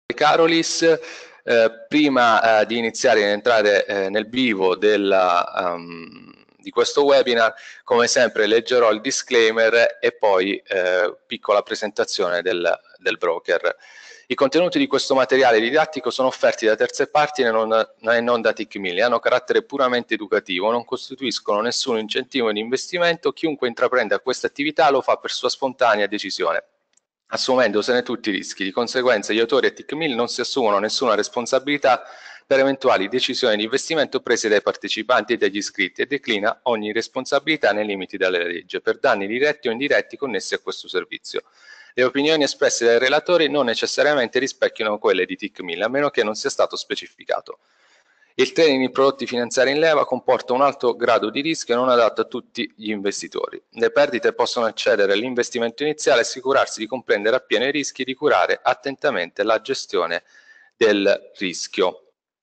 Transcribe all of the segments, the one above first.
Carolis. Prima di iniziare ad entrare nel vivo di questo webinar, come sempre leggerò il disclaimer e poi piccola presentazione del broker. I contenuti di questo materiale didattico sono offerti da terze parti e non da TICMIL, hanno carattere puramente educativo, non costituiscono nessun incentivo di investimento. Chiunque intraprenda questa attività lo fa per sua spontanea decisione, assumendosene tutti i rischi. Di conseguenza gli autori e TICMIL non si assumono nessuna responsabilità per eventuali decisioni di investimento prese dai partecipanti e dagli iscritti e declina ogni responsabilità nei limiti della legge per danni diretti o indiretti connessi a questo servizio. Le opinioni espresse dai relatori non necessariamente rispecchiano quelle di TICMIL, a meno che non sia stato specificato. Il trading di prodotti finanziari in leva comporta un alto grado di rischio non adatto a tutti gli investitori. Le perdite possono eccedere l'investimento iniziale e assicurarsi di comprendere appieno i rischi e di curare attentamente la gestione del rischio.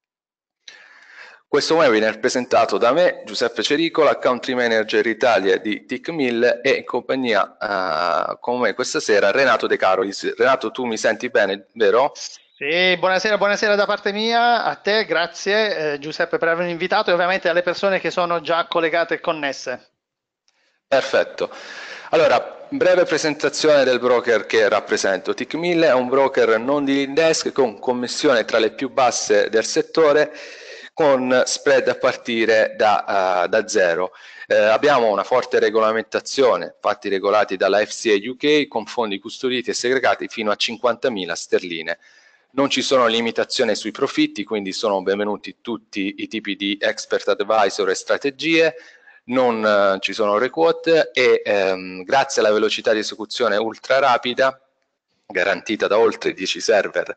Questo webinar è presentato da me, Giuseppe Cericola, Country Manager Italia di TICMIL, e in compagnia con me questa sera Renato De Carolis. Renato, tu mi senti bene, vero? Sì, buonasera da parte mia, a te, grazie Giuseppe per avermi invitato e ovviamente alle persone che sono già collegate e connesse. Perfetto. Allora, breve presentazione del broker che rappresento. TICMIL è un broker non dealing desk con commissione tra le più basse del settore, con spread a partire da zero. Abbiamo una forte regolamentazione, fatti regolati dalla FCA UK, con fondi custoditi e segregati fino a 50.000 sterline. Non ci sono limitazioni sui profitti, quindi sono benvenuti tutti i tipi di expert advisor e strategie. Non ci sono requote e grazie alla velocità di esecuzione ultra rapida garantita da oltre 10 server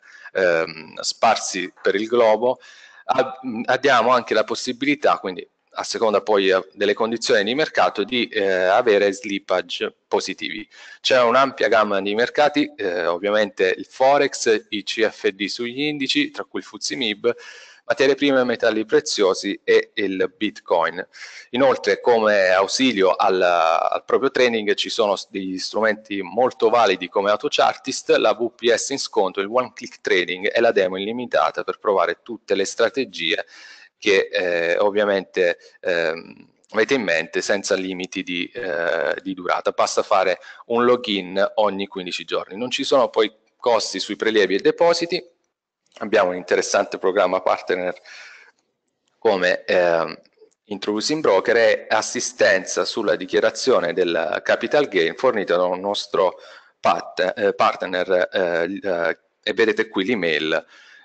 sparsi per il globo, abbiamo anche la possibilità, quindi a seconda poi delle condizioni di mercato, di avere slippage positivi. C'è un'ampia gamma di mercati, ovviamente il Forex, i CFD sugli indici, tra cui il FTSE MIB, materie prime, metalli preziosi e il Bitcoin. Inoltre, come ausilio al proprio training, ci sono degli strumenti molto validi come AutoChartist, la VPS in sconto, il One Click Trading e la demo illimitata per provare tutte le strategie che ovviamente avete in mente senza limiti di durata. Basta fare un login ogni 15 giorni. Non ci sono poi costi sui prelievi e depositi. Abbiamo un interessante programma partner come Introducing Broker e assistenza sulla dichiarazione del capital gain fornita da un nostro partner e vedete qui l'email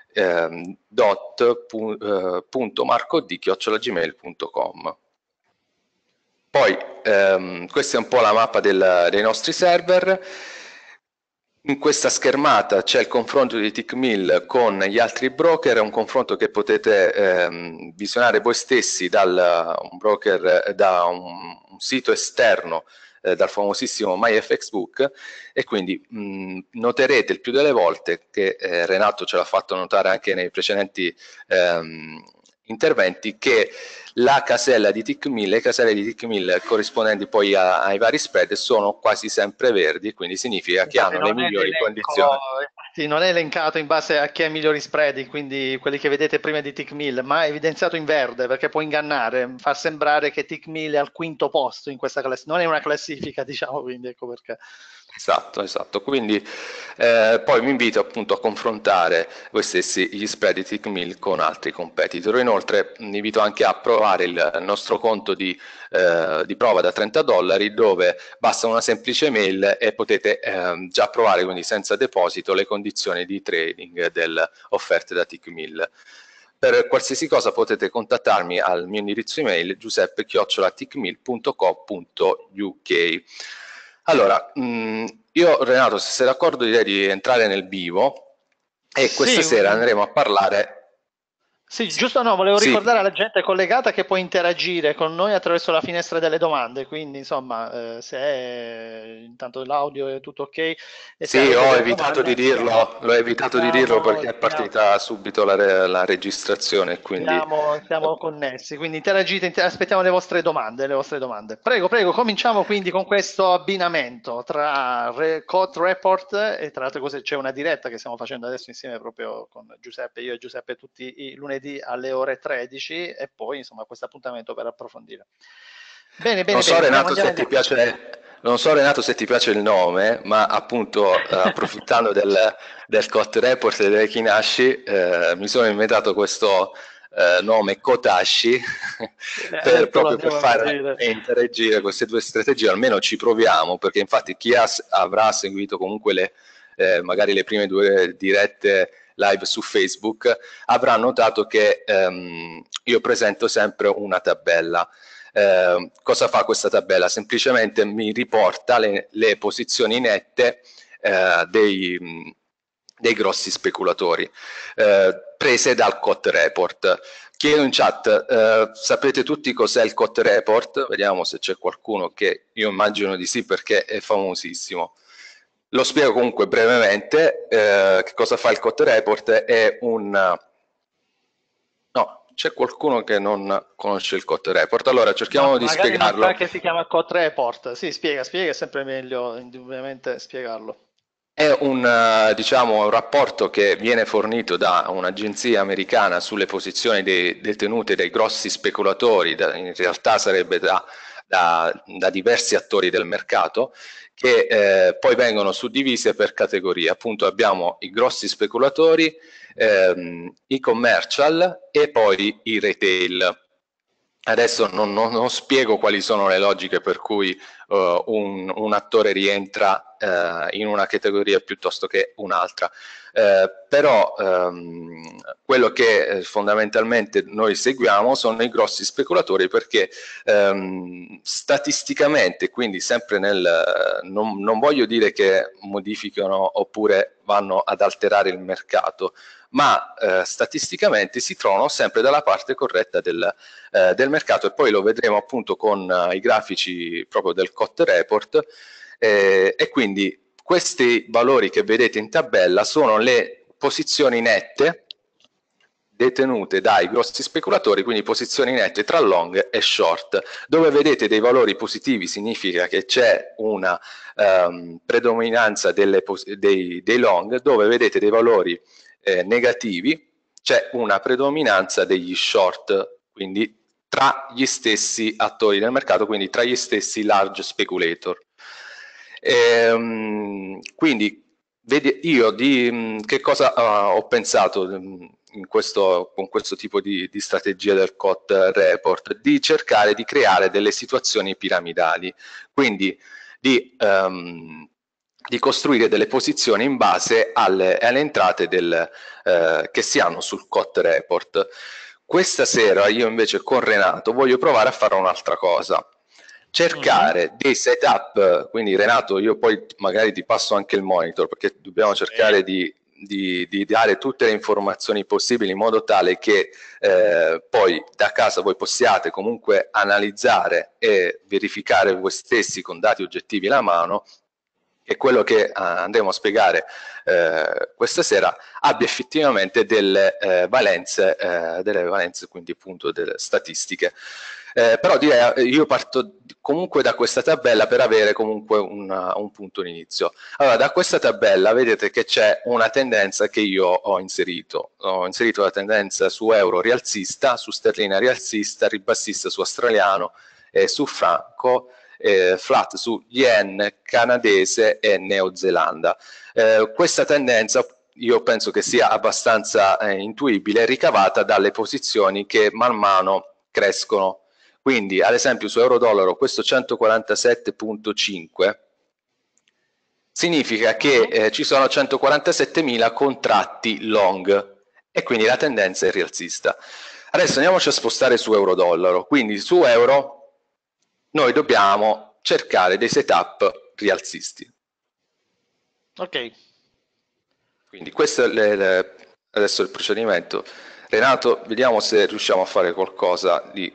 dot.marcod@gmail.com. Poi questa è un po' la mappa dei nostri server. In questa schermata c'è il confronto di TICMIL con gli altri broker, è un confronto che potete visionare voi stessi da un sito esterno, dal famosissimo MyFXBook, e quindi noterete il più delle volte che Renato ce l'ha fatto notare anche nei precedenti interventi, che la casella di TICMIL, le caselle di TICMIL corrispondenti poi ai vari spread sono quasi sempre verdi, quindi significa che Infatti hanno le migliori condizioni. infatti non è elencato in base a chi ha i migliori spread, quindi quelli che vedete prima di TICMIL, ma è evidenziato in verde perché può ingannare, far sembrare che TICMIL è al quinto posto in questa classifica, non è una classifica, diciamo, quindi ecco perché. Esatto. Quindi poi vi invito appunto a confrontare voi stessi gli spread di TICMIL con altri competitor. Inoltre vi invito anche a provare il nostro conto di prova da $30, dove basta una semplice mail e potete già provare, quindi senza deposito, le condizioni di trading delle offerte da TICMIL. Per qualsiasi cosa potete contattarmi al mio indirizzo email giuseppe@ticmil.co.uk. Allora, io Renato, se sei d'accordo, direi di entrare nel vivo e questa Sì, sera andremo a parlare. Sì, giusto, no, volevo Sì, ricordare alla gente collegata che può interagire con noi attraverso la finestra delle domande, quindi insomma, se intanto l'audio è tutto ok e se sì, avete ho delle evitato di domande, dirlo, l'ho evitato di dirlo perché è siamo, partita subito la registrazione, quindi siamo connessi, quindi interagite, aspettiamo le vostre domande, le vostre domande. Prego, prego, cominciamo quindi con questo abbinamento tra Code Report e tra altre cose c'è una diretta che stiamo facendo adesso insieme proprio con Giuseppe, io e Giuseppe tutti i lunedì alle ore 13 e poi insomma questo appuntamento per approfondire. Bene, non bene, so bene, andiamo, Renato andiamo, se ti andiamo. piace, non so Renato se ti piace il nome, ma appunto approfittando del COT Report e delle Kinashi, mi sono inventato questo nome Kotashi Adesso lo proprio per andiamo a far vedere. interagire queste due strategie, almeno ci proviamo, perché infatti chi avrà seguito comunque magari le prime due dirette live su Facebook avrà notato che io presento sempre una tabella. Cosa fa questa tabella? Semplicemente mi riporta le posizioni nette dei grossi speculatori prese dal COT report. Chiedo in chat, sapete tutti cos'è il COT report? Vediamo se c'è qualcuno che io immagino di sì perché è famosissimo. Lo spiego comunque brevemente. Che cosa fa il COT report? È un... No, c'è qualcuno che non conosce il COT report. Allora Ma cerchiamo di magari non sa spiegarlo. che si chiama Code Report. Sì, spiega, spiega, è sempre meglio indubbiamente spiegarlo. È diciamo, un rapporto che viene fornito da un'agenzia americana sulle posizioni detenute dai grossi speculatori, in realtà sarebbe da diversi attori del mercato, che poi vengono suddivise per categorie. Appunto abbiamo i grossi speculatori, i commercial e poi i retail. Adesso non spiego quali sono le logiche per cui un attore rientra in una categoria piuttosto che un'altra. Però quello che fondamentalmente noi seguiamo sono i grossi speculatori perché statisticamente, quindi sempre non voglio dire che modificano oppure vanno ad alterare il mercato, ma statisticamente si trovano sempre dalla parte corretta del mercato e poi lo vedremo appunto con i grafici proprio del COT report e quindi questi valori che vedete in tabella sono le posizioni nette detenute dai grossi speculatori, quindi posizioni nette tra long e short. Dove vedete dei valori positivi significa che c'è una predominanza dei long, dove vedete dei valori negativi c'è una predominanza degli short, quindi tra gli stessi attori del mercato, quindi tra gli stessi large speculator. Quindi io che cosa ho pensato con questo tipo di strategia del COT report? Di cercare di creare delle situazioni piramidali, quindi di costruire delle posizioni in base alle entrate che si hanno sul COT report. Questa sera io invece con Renato voglio provare a fare un'altra cosa, Mhm. cercare dei setup, quindi Renato io poi magari ti passo anche il monitor perché dobbiamo Sì. cercare di dare tutte le informazioni possibili in modo tale che poi da casa voi possiate comunque analizzare e verificare voi stessi con dati oggettivi alla mano che quello che andremo a spiegare questa sera abbia effettivamente delle valenze, quindi appunto delle statistiche. Però direi io parto comunque da questa tabella per avere comunque un punto d'inizio. Allora, da questa tabella vedete che c'è una tendenza che io ho inserito. Ho inserito la tendenza su euro rialzista, su sterlina rialzista, ribassista su australiano e su franco, flat su yen, canadese e neozelanda. Questa tendenza io penso che sia abbastanza intuibile, ricavata dalle posizioni che man mano crescono. Quindi, ad esempio, su euro-dollaro questo 147,5 significa che Mhm. ci sono 147.000 contratti long e quindi la tendenza è rialzista. Adesso andiamoci a spostare su euro-dollaro. Quindi su euro noi dobbiamo cercare dei setup rialzisti. Ok. Quindi questo è adesso il procedimento. Renato, vediamo se riusciamo a fare qualcosa di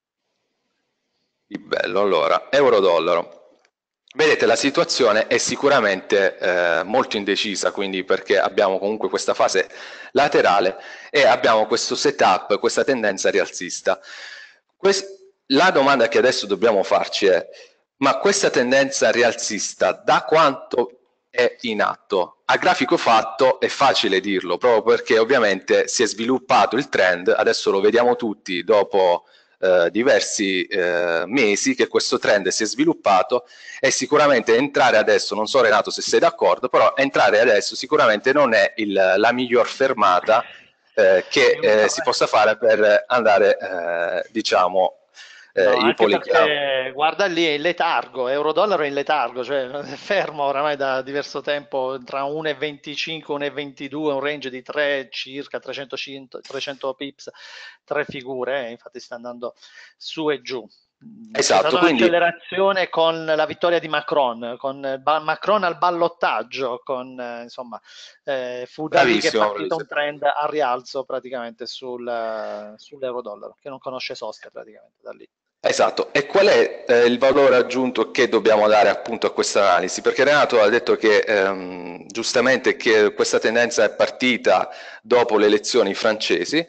bello. Allora, euro-dollaro. Vedete, la situazione è sicuramente molto indecisa, quindi perché abbiamo comunque questa fase laterale e abbiamo questo setup, questa tendenza rialzista. La domanda che adesso dobbiamo farci è: ma questa tendenza rialzista da quanto è in atto? A grafico fatto è facile dirlo, proprio perché ovviamente si è sviluppato il trend, adesso lo vediamo tutti dopo diversi mesi che questo trend si è sviluppato, e sicuramente entrare adesso, non so Renato se sei d'accordo, però entrare adesso sicuramente non è la miglior fermata che si possa fare per andare, diciamo, No, anche ipoleghiamo. perché guarda lì è in letargo, euro-dollaro è in letargo, cioè è fermo oramai da diverso tempo tra 1,25 e 1,22, un range di 3 circa 300 pips, tre figure, infatti sta andando su e giù. C'è stata Esatto, quindi un'accelerazione con la vittoria di Macron, con Macron al ballottaggio, insomma, fu da lì che è bravissimo, partito bravissimo. un trend a rialzo praticamente sull'euro-dollaro, che non conosce sosta praticamente da lì. Esatto, e qual è il valore aggiunto che dobbiamo dare appunto a questa analisi? Perché Renato ha detto che giustamente che questa tendenza è partita dopo le elezioni francesi,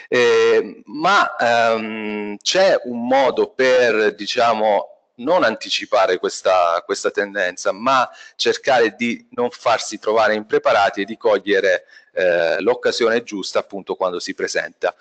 ma c'è un modo per, diciamo, non anticipare questa tendenza, ma cercare di non farsi trovare impreparati e di cogliere l'occasione giusta appunto quando si presenta.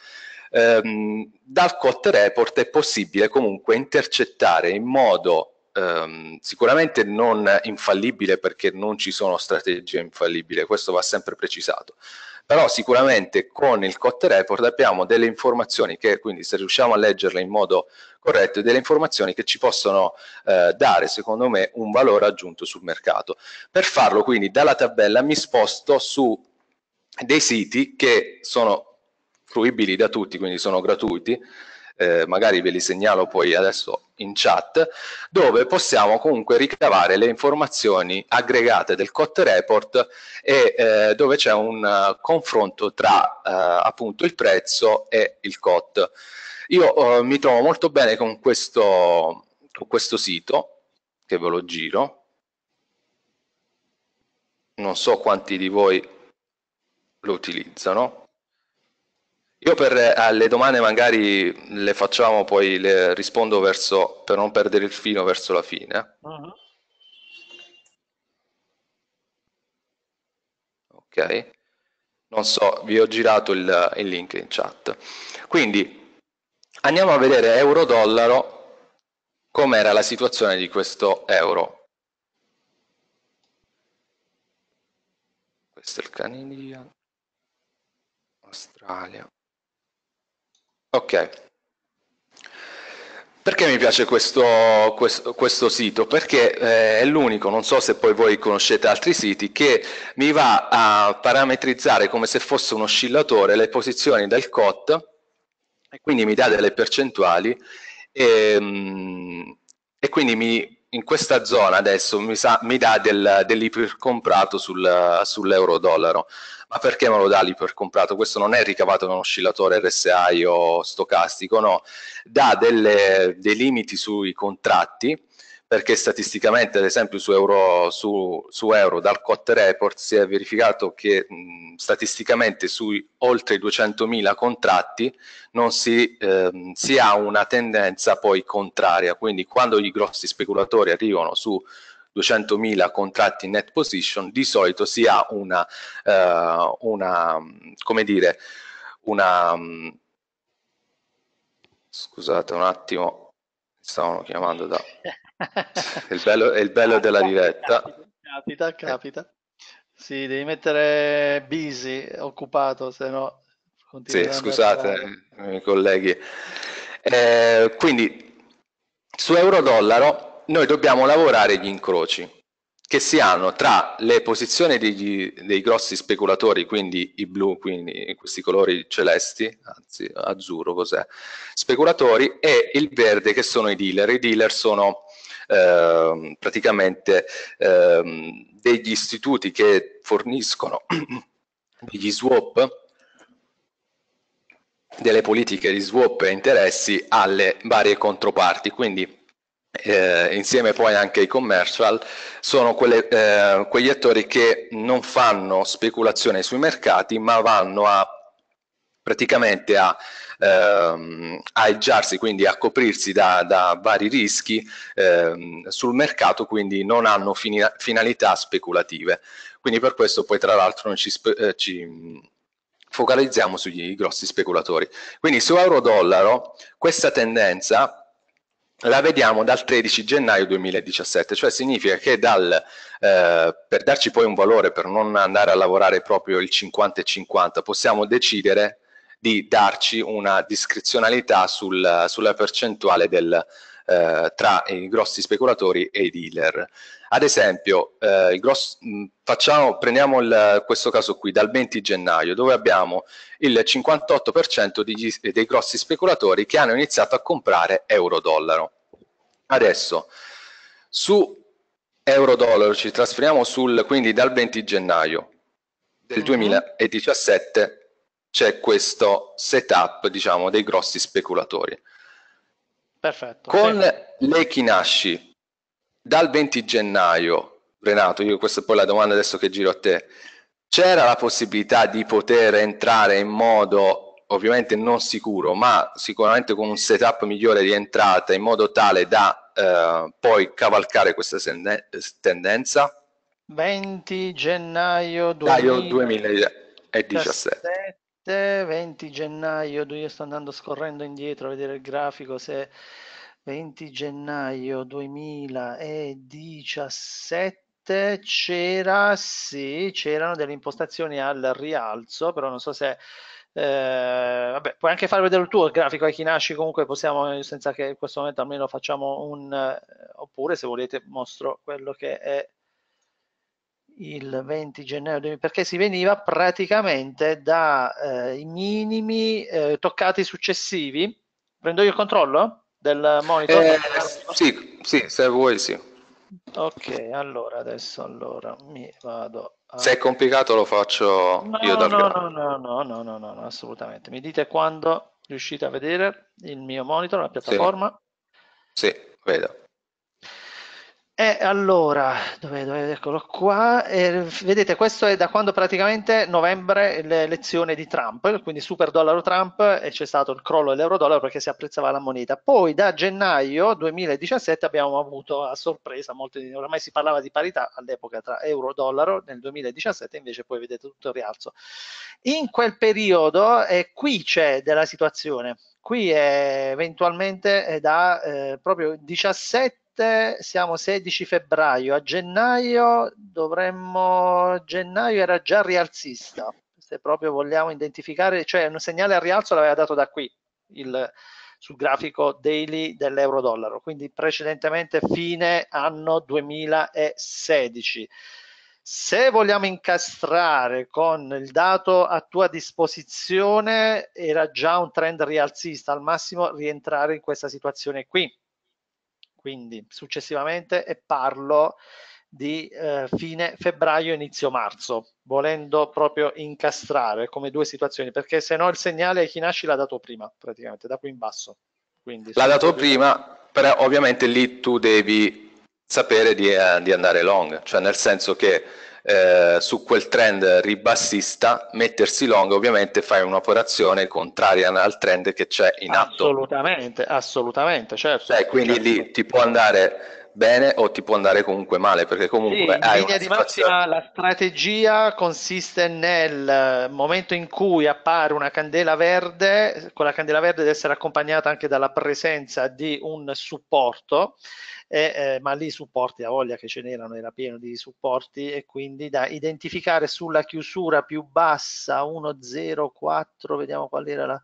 Dal COT report è possibile comunque intercettare in modo sicuramente non infallibile, perché non ci sono strategie infallibili, questo va sempre precisato, però sicuramente con il COT report abbiamo delle informazioni che, quindi se riusciamo a leggerle in modo corretto, delle informazioni che ci possono dare secondo me un valore aggiunto sul mercato. Per farlo quindi dalla tabella mi sposto su dei siti che sono fruibili da tutti, quindi sono gratuiti, magari ve li segnalo poi adesso in chat, dove possiamo comunque ricavare le informazioni aggregate del COT report e dove c'è un confronto tra appunto il prezzo e il COT. Io mi trovo molto bene con questo sito, che ve lo giro, non so quanti di voi lo utilizzano. Io alle domande magari le facciamo, poi le rispondo per non perdere il filo verso la fine. Mhm. Ok? Non so, vi ho girato il link in chat. Quindi andiamo a vedere euro-dollaro, com'era la situazione di questo euro. Questo è il Canadian, Australia. Ok. Perché mi piace questo sito? Perché è l'unico, non so se poi voi conoscete altri siti, che mi va a parametrizzare come se fosse un oscillatore le posizioni del COT, e quindi mi dà delle percentuali e quindi in questa zona adesso mi dà dell'ipercomprato sull'euro-dollaro. Ma perché me lo dà l'ipercomprato? Questo non è ricavato da un oscillatore RSI o stocastico, no, dà dei limiti sui contratti, perché statisticamente ad esempio su euro dal COT report si è verificato che statisticamente sui oltre i 200.000 contratti non si ha una tendenza poi contraria, quindi quando i grossi speculatori arrivano su 200.000 contratti in net position, di solito si ha come dire, una scusate un attimo, mi stavano chiamando da è il bello della diretta. Capita. Sì, devi mettere busy, occupato, se no Sì, continueranno ad arrivare. scusate i miei colleghi. Quindi su euro-dollaro noi dobbiamo lavorare gli incroci che si hanno tra le posizioni dei grossi speculatori, quindi i blu, quindi questi colori celesti, anzi azzurro cos'è, speculatori, e il verde che sono i dealer. I dealer sono praticamente degli istituti che forniscono degli swap delle politiche di swap e interessi alle varie controparti, quindi insieme poi anche ai commercial sono quegli attori che non fanno speculazione sui mercati, ma vanno praticamente a hedgiarsi, quindi a coprirsi da vari rischi sul mercato, quindi non hanno finalità speculative. Quindi per questo poi tra l'altro noi ci focalizziamo sugli grossi speculatori. Quindi su euro-dollaro questa tendenza la vediamo dal 13 gennaio 2017, cioè significa che per darci poi un valore, per non andare a lavorare proprio il 50 e 50, possiamo decidere di darci una discrezionalità sulla percentuale tra i grossi speculatori e i dealer. Ad esempio, prendiamo questo caso qui dal 20 gennaio, dove abbiamo il 58% dei grossi speculatori che hanno iniziato a comprare euro-dollaro. Adesso, su euro-dollaro ci trasferiamo quindi dal 20 gennaio del 2017 c'è questo setup, diciamo, dei grossi speculatori. Perfetto. Con le Kinashi dal 20 gennaio, Renato, questa è poi la domanda adesso che giro a te, c'era la possibilità di poter entrare in modo ovviamente non sicuro, ma sicuramente con un setup migliore di entrata, in modo tale da poi cavalcare questa tendenza? 20 gennaio 2017. 20 gennaio, io sto andando scorrendo indietro a vedere il grafico, se 20 gennaio 2017 c'erano delle impostazioni al rialzo, però non so se vabbè, puoi anche far vedere il tuo grafico ai Kinashi, comunque possiamo, senza che in questo momento almeno facciamo oppure se volete mostro quello che è il 20 gennaio, perché si veniva praticamente dai minimi toccati successivi. Prendo io il controllo del monitor? Sì, se vuoi sì. Ok, allora adesso mi vado Se è complicato lo faccio io dal grafico. no, assolutamente. Mi dite quando riuscite a vedere il mio monitor, la Sì, piattaforma. sì, vedo. E allora, eccolo qua, vedete questo è da quando praticamente novembre le elezioni di Trump, quindi super dollaro Trump e c'è stato il crollo dell'euro-dollaro perché si apprezzava la moneta. Poi da gennaio 2017 abbiamo avuto a sorpresa, oramai si parlava di parità all'epoca tra euro-dollaro, nel 2017 invece poi vedete tutto il rialzo. In quel periodo, qui c'è della situazione, qui è eventualmente è da proprio 17, siamo 16 febbraio, a gennaio gennaio era già rialzista, se proprio vogliamo identificare, cioè un segnale al rialzo l'aveva dato da qui, sul grafico daily dell'euro-dollaro, quindi precedentemente fine anno 2016. Se vogliamo incastrare con il dato a tua disposizione, era già un trend rialzista, al massimo rientrare in questa situazione qui. Quindi successivamente e parlo di fine febbraio, inizio marzo, volendo proprio incastrare come due situazioni, perché se no il segnale Hinashi l'ha dato prima, praticamente, da qui in basso. Quindi L'ha dato prima, però ovviamente lì tu devi sapere di andare long, cioè nel senso che su quel trend ribassista mettersi long ovviamente fai un'operazione contraria al trend che c'è in atto. Assolutamente, certo. Cioè, quindi certo. lì ti può andare bene o ti può andare comunque male, perché comunque Sì, in hai una linea di situazione. massima la strategia consiste nel momento in cui appare una candela verde, quella candela verde deve essere accompagnata anche dalla presenza di un supporto, ma lì i supporti, a voglia che ce n'erano, era pieno di supporti e quindi da identificare sulla chiusura più bassa 1,04, vediamo qual era la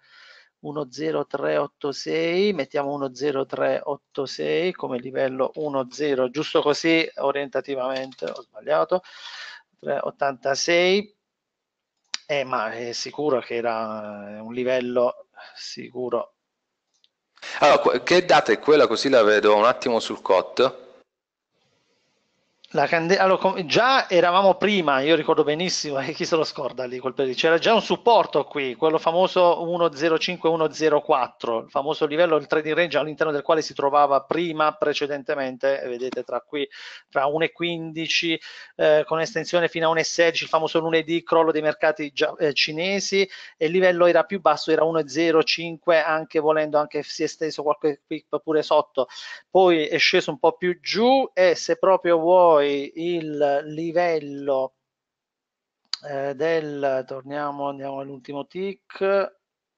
10386, mettiamo 10386 come livello 10, giusto così orientativamente, ho sbagliato, 386, ma è sicuro che era un livello sicuro. Allora, che data è quella? Così la vedo un attimo sul COT. Allora, già eravamo prima, io ricordo benissimo, e chi se lo scorda lì quel periodo, c'era già un supporto qui, quello famoso 1.05-1.04, il famoso livello del trading range all'interno del quale si trovava precedentemente, vedete tra qui, tra 1.15 con estensione fino a 1.16, il famoso lunedì, crollo dei mercati cinesi, e il livello era più basso, era 1.05, anche volendo, anche si è esteso qualche pick pure sotto, poi è sceso un po' più giù, e se proprio vuoi il livello andiamo all'ultimo tick,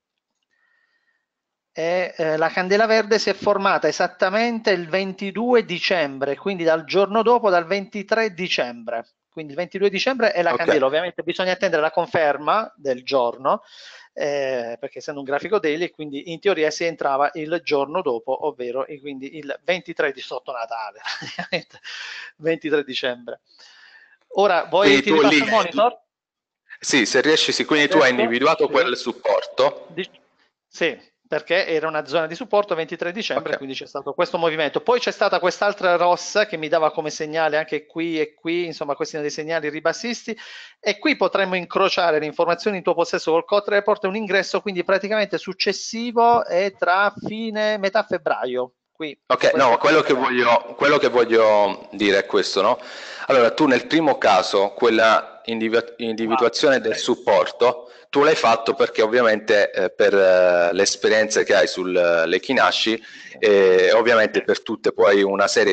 e la candela verde si è formata esattamente il 22 dicembre, quindi dal giorno dopo, dal 23 dicembre. Quindi il 22 dicembre è la Ok. candela, ovviamente bisogna attendere la conferma del giorno, perché essendo un grafico daily, quindi in teoria si entrava il giorno dopo, ovvero quindi il 23 di sotto Natale, praticamente 23 dicembre. Ora, Quindi ti tu lì, ripasso il monitor? sì, se riesci, sì, quindi tu hai Adesso? individuato Sì. quel supporto. Sì, perché era una zona di supporto 23 Ok. dicembre, quindi c'è stato questo movimento. Poi c'è stata quest'altra rossa che mi dava come segnale anche qui e qui, insomma, questi sono dei segnali ribassisti, e qui potremmo incrociare le informazioni in tuo possesso col Code Report, un ingresso quindi praticamente successivo è tra metà febbraio, qui in Ok, questa no, zona. quello che voglio dire è questo, no? Allora, tu nel primo caso, quella Wow. individuazione del supporto, tu l'hai fatto perché ovviamente per l'esperienza che hai sulle Kinashi, e ovviamente per tutte poi una serie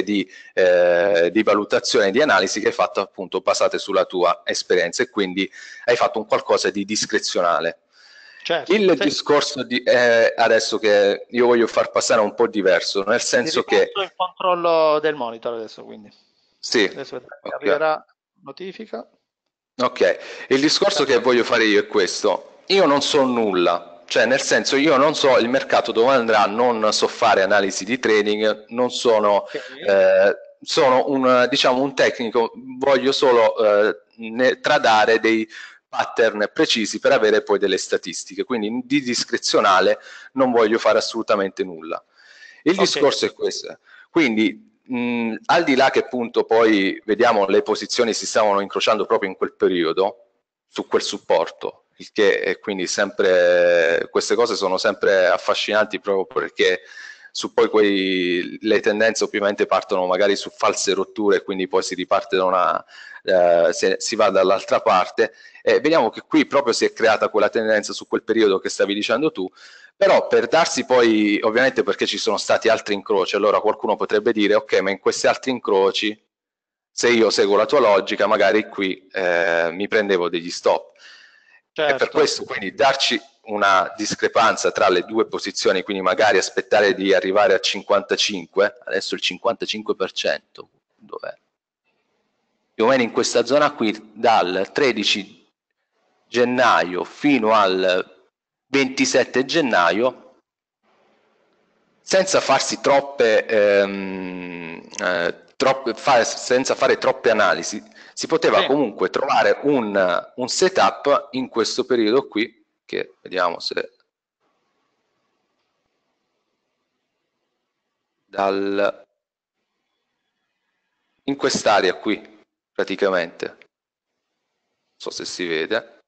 di valutazioni e di analisi che hai fatto appunto basate sulla tua esperienza, e quindi hai fatto un qualcosa di discrezionale. Certo, Il sì. discorso adesso che io voglio far passare è un po' diverso, nel Ti senso che ripasso il controllo del monitor adesso, quindi. sì, Adesso vedrai che ok, arriverà notifica. ok, il discorso che voglio fare io è questo: io non so nulla, cioè nel senso io non so il mercato dove andrà, non so fare analisi di trading, non sono, Ok, sono diciamo, un tecnico, voglio solo tradare dei pattern precisi per avere poi delle statistiche, quindi di discrezionale non voglio fare assolutamente nulla. Il ok, discorso è questo, quindi al di là che appunto poi vediamo le posizioni si stavano incrociando proprio in quel periodo su quel supporto, il che è quindi sempre, queste cose sono sempre affascinanti proprio perché su poi le tendenze ovviamente partono magari su false rotture, quindi poi si riparte da si va dall'altra parte, e vediamo che qui proprio si è creata quella tendenza su quel periodo che stavi dicendo tu. Però per darsi poi, ovviamente perché ci sono stati altri incroci, allora qualcuno potrebbe dire ok, ma in questi altri incroci, se io seguo la tua logica, magari qui mi prendevo degli stop. E per certo. questo quindi darci una discrepanza tra le due posizioni, quindi magari aspettare di arrivare a 55, adesso il 55%, dov'è? Più o meno in questa zona qui, dal 13 gennaio fino al 27 gennaio, senza farsi senza fare troppe analisi, si poteva Sì, comunque trovare un setup in questo periodo qui, che vediamo se dal, in quest'area qui, praticamente, non so se si vede,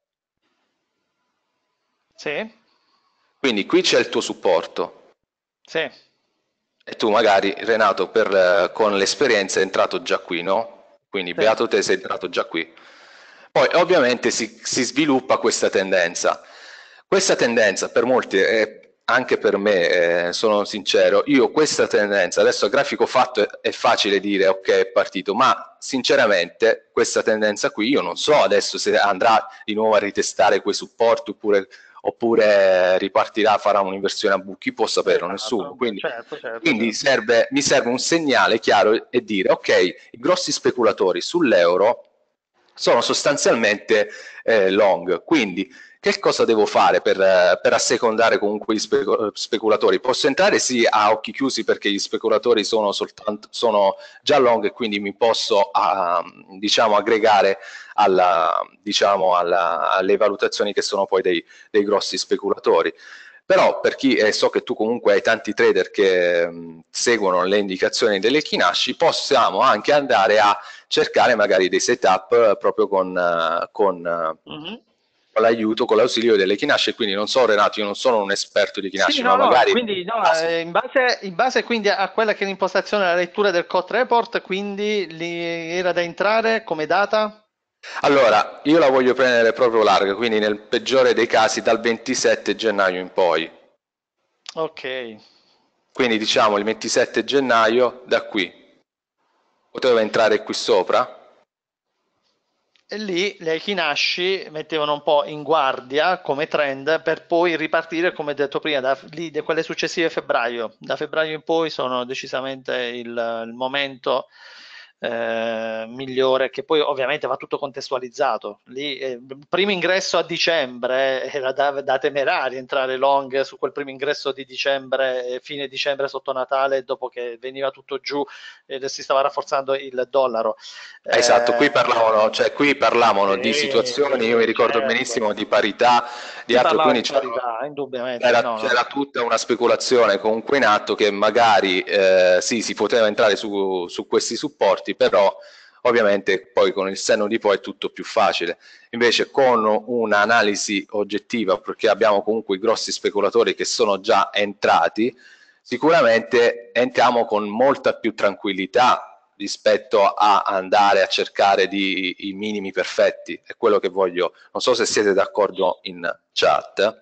sì, quindi qui c'è il tuo supporto, sì, e tu magari, Renato, con l'esperienza è entrato già qui, no? Quindi sì. beato te, sei entrato già qui. Poi ovviamente si sviluppa questa tendenza. Questa tendenza per molti, anche per me, sono sincero, io questa tendenza, adesso a grafico fatto è facile dire ok è partito, ma sinceramente questa tendenza qui io non so adesso se andrà di nuovo a ritestare quei supporti oppure ripartirà, farà un'inversione a buchi, può saperlo nessuno. Esatto, Quindi, certo, certo, quindi certo. mi serve un segnale chiaro e dire ok, i grossi speculatori sull'euro sono sostanzialmente long, quindi che cosa devo fare per assecondare comunque gli speculatori? Posso entrare sì a occhi chiusi perché gli speculatori sono già long e quindi mi posso diciamo aggregare diciamo alle valutazioni che sono poi dei grossi speculatori. Però per chi, so che tu comunque hai tanti trader che seguono le indicazioni delle Kinashi, possiamo anche andare a cercare magari dei setup proprio con l'aiuto, con l'ausilio delle Kinashi. Quindi non so, Renato, io non sono un esperto di Kinashi, Sì, ma no, no, magari... quindi no, in base quindi a quella che è l'impostazione della lettura del COT report, quindi era da entrare come data? Allora, io la voglio prendere proprio larga, quindi nel peggiore dei casi dal 27 gennaio in poi. Ok. Quindi diciamo il 27 gennaio da qui. Poteva entrare qui sopra? E lì le Hinashi mettevano un po' in guardia come trend per poi ripartire, come detto prima, da quelle successive febbraio. Da febbraio in poi sono decisamente il momento migliore, che poi ovviamente va tutto contestualizzato. Lì, il primo ingresso a dicembre era da temerari entrare long su quel primo ingresso di dicembre, fine dicembre sotto Natale, dopo che veniva tutto giù e si stava rafforzando il dollaro. Esatto, Eh, qui parlavano di sì, situazioni, io mi sì, ricordo certo. benissimo di parità, di Si altro, parlava quindi di parità, indubbiamente, c'era no, no, c'era tutta una speculazione comunque in atto che magari sì, si poteva entrare su questi supporti, però ovviamente poi con il senno di poi è tutto più facile. Invece con un'analisi oggettiva, perché abbiamo comunque i grossi speculatori che sono già entrati, sicuramente entriamo con molta più tranquillità rispetto a andare a cercare i minimi perfetti. È quello che voglio. Non so se siete d'accordo in chat.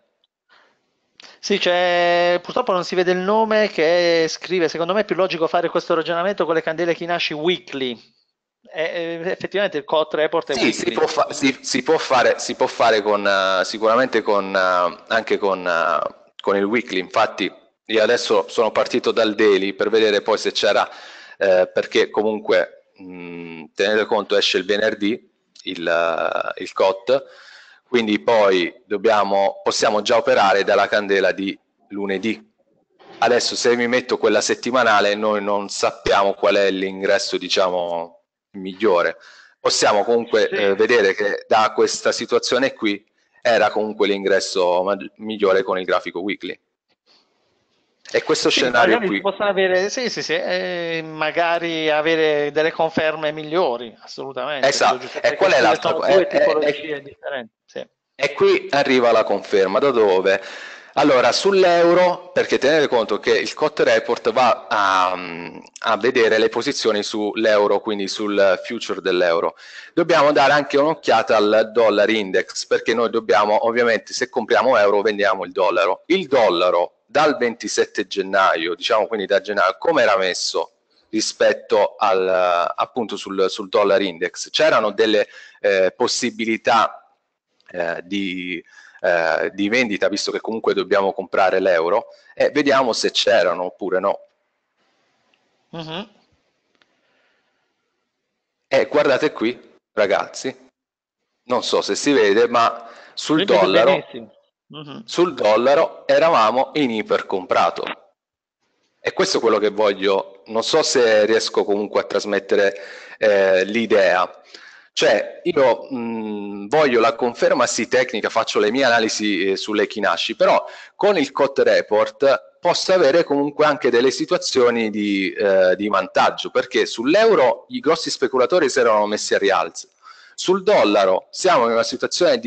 sì, purtroppo non si vede il nome che scrive, secondo me è più logico fare questo ragionamento con le candele Kinashi weekly. Effettivamente il COT report è Sì, si weekly, può, quindi si può fare con, sicuramente con, anche con il weekly. Infatti io adesso sono partito dal daily per vedere poi se c'era, perché comunque tenete conto esce il venerdì il COT, quindi poi possiamo già operare dalla candela di lunedì. Adesso se mi metto quella settimanale noi non sappiamo qual è l'ingresso, diciamo, migliore. Possiamo comunque sì. vedere che da questa situazione qui era comunque l'ingresso migliore con il grafico weekly. E questo Sì, scenario magari si qui, possono avere, sì, sì, sì, magari avere delle conferme migliori, assolutamente. Vedo esatto, e Giuseppe che qual è scrive, l'altra sono cosa? due tipologie differenti. Sì. E qui arriva la conferma, da dove? Allora, sull'euro, perché tenete conto che il COT report va a vedere le posizioni sull'euro, quindi sul future dell'euro. Dobbiamo dare anche un'occhiata al dollar index, perché noi dobbiamo, ovviamente, se compriamo euro, vendiamo il dollaro. Il dollaro dal 27 gennaio, diciamo quindi da gennaio, come era messo rispetto appunto sul dollar index? C'erano delle possibilità di vendita, visto che comunque dobbiamo comprare l'euro, e vediamo se c'erano oppure no. Mhm. E guardate qui, ragazzi, non so se si vede, ma Si sul vede dollaro, benissimo. Mhm. sul dollaro eravamo in ipercomprato. E questo è quello che voglio, non so se riesco comunque a trasmettere l'idea. Cioè, io voglio la conferma sì tecnica, faccio le mie analisi sulle Kinashi, però con il COT report posso avere comunque anche delle situazioni di vantaggio, perché sull'euro i grossi speculatori si erano messi a rialzo. Sul dollaro siamo in una situazione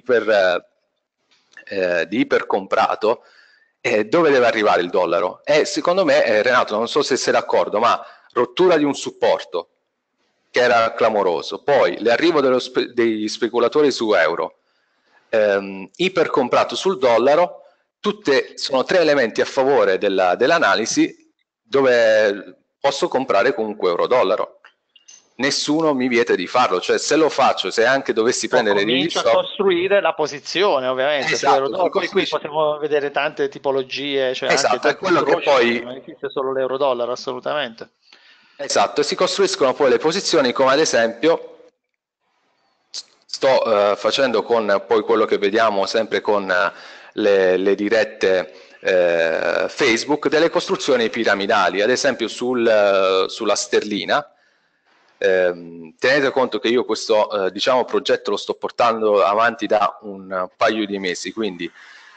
di ipercomprato. Dove deve arrivare il dollaro? Secondo me, Renato, non so se sei d'accordo, ma rottura di un supporto che era clamoroso, poi l'arrivo degli speculatori su euro, ipercomprato sul dollaro, sono tre elementi a favore dell'analisi dove posso comprare comunque euro-dollaro. Nessuno mi vieta di farlo, cioè se lo faccio, se anche dovessi prendere degli Comincia a stop, costruire la posizione, ovviamente, su esatto, euro-dollaro. Poi qui possiamo vedere tante tipologie, cioè anche esatto, è tanti quello che incroci, quindi poi non esiste solo l'euro-dollaro, assolutamente. esatto, e si costruiscono poi le posizioni come ad esempio sto facendo con poi quello che vediamo sempre con le dirette Facebook, delle costruzioni piramidali, ad esempio sulla sterlina. Tenete conto che io questo diciamo, progetto lo sto portando avanti da un paio di mesi, quindi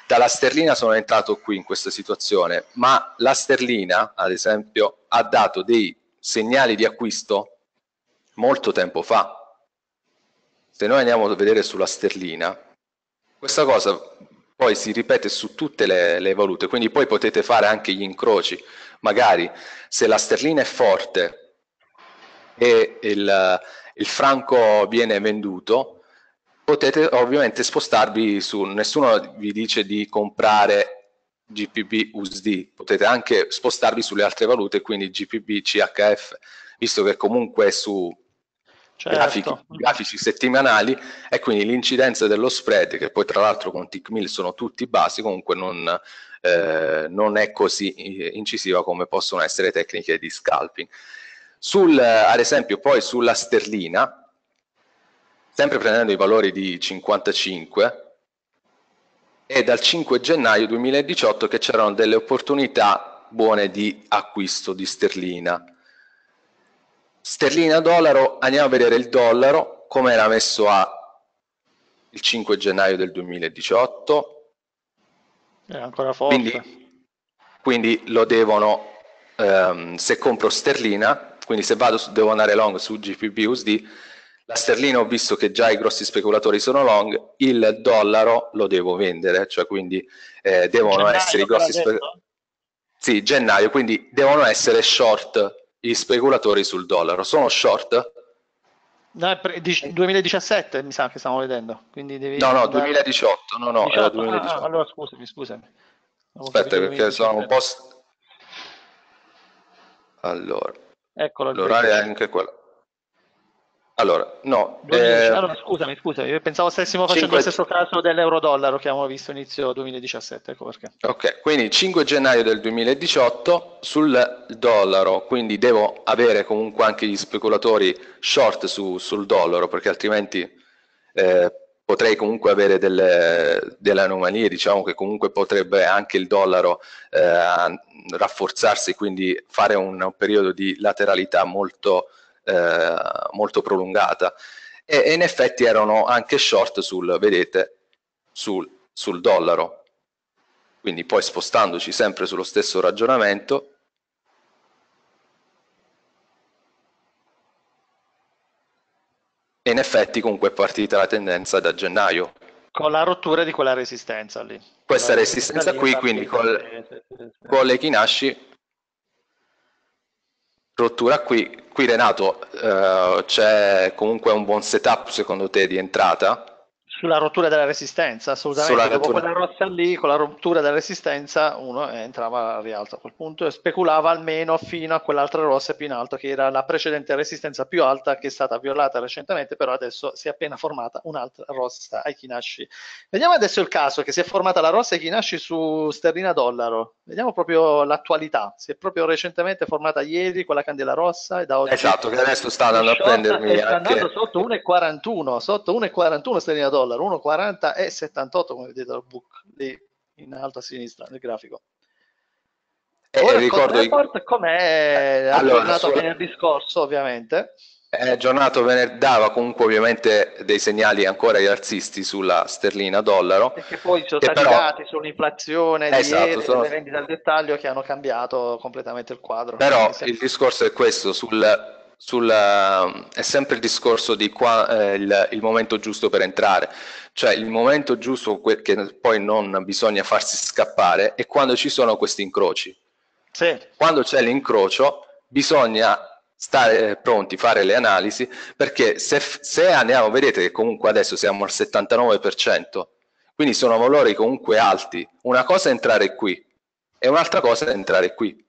dalla sterlina sono entrato qui in questa situazione, ma la sterlina, ad esempio, ha dato dei segnali di acquisto molto tempo fa. Se noi andiamo a vedere sulla sterlina, questa cosa poi si ripete su tutte le valute, quindi poi potete fare anche gli incroci. Magari se la sterlina è forte e il franco viene venduto, potete ovviamente spostarvi su, nessuno vi dice di comprare GBP USD, potete anche spostarvi sulle altre valute, quindi GBP CHF, visto che comunque è su grafici settimanali, e quindi l'incidenza dello spread, che poi tra l'altro con Tickmill sono tutti bassi, comunque non è così incisiva come possono essere tecniche di scalping. Ad esempio poi sulla sterlina, sempre prendendo i valori di 55, è dal 5 gennaio 2018 che c'erano delle opportunità buone di acquisto di sterlina. Sterlina dollaro, andiamo a vedere il dollaro come era messo il 5 gennaio del 2018. È ancora forte. Quindi lo devono, se compro sterlina, quindi se devo andare long su GBP USD, la sterlina ho visto che già i grossi speculatori sono long, il dollaro lo devo vendere, cioè quindi devono essere i grossi speculatori. Sì, gennaio, quindi devono essere short gli speculatori sul dollaro. Sono short? No, 2017 mi sa che stiamo vedendo. Quindi no, 2018, no, 18. era 2018. Allora scusami. Aspetta, perché sono un po'... Allora, l'orario è anche quello. Allora, no. Allora, scusami, io pensavo stessimo facendo lo stesso caso dell'euro-dollaro che abbiamo visto inizio 2017, ecco perché. Ok, quindi 5 gennaio del 2018 sul dollaro, quindi devo avere comunque anche gli speculatori short sul dollaro, perché altrimenti potrei comunque avere delle anomalie, diciamo che comunque potrebbe anche il dollaro rafforzarsi, quindi fare un periodo di lateralità molto prolungata, e in effetti erano anche short vedete, sul dollaro. Quindi poi spostandoci sempre sullo stesso ragionamento, e in effetti comunque è partita la tendenza da gennaio. Con la rottura di quella resistenza lì. Questa resistenza qui, quindi con le Kinashi, rottura qui Renato, c'è comunque un buon setup secondo te di entrata? Sulla rottura della resistenza, assolutamente. Dopo quella rossa lì, con la rottura della resistenza, uno entrava al rialzo a quel punto e speculava almeno fino a quell'altra rossa più in alto, che era la precedente resistenza più alta, che è stata violata recentemente, però adesso si è appena formata un'altra rossa ai Kinashi. Vediamo adesso il caso che si è formata la rossa ai Kinashi su sterlina dollaro. Vediamo proprio l'attualità. Si è proprio recentemente formata ieri quella candela rossa, e da oggi... Esatto, che adesso sta andando a prendermi sta andando sotto 1,41 sterlina dollaro. 1,40 e 78 come vedete dal book lì in alto a sinistra nel grafico. Ora ricordo report com'è aggiornato venerdì scorso, ovviamente. È aggiornato venerdì, dava comunque ovviamente dei segnali ancora alzisti sulla sterlina dollaro, e che poi sono stati dati sull'inflazione di ieri, delle vendite al dettaglio, che hanno cambiato completamente il quadro. Però il discorso è questo, è sempre il discorso di il momento giusto per entrare, cioè il momento giusto che poi non bisogna farsi scappare è quando ci sono questi incroci. Sì. Quando c'è l'incrocio bisogna stare pronti, fare le analisi, perché se andiamo, vedete che comunque adesso siamo al 79%, quindi sono valori comunque alti. Una cosa è entrare qui e un'altra cosa è entrare qui.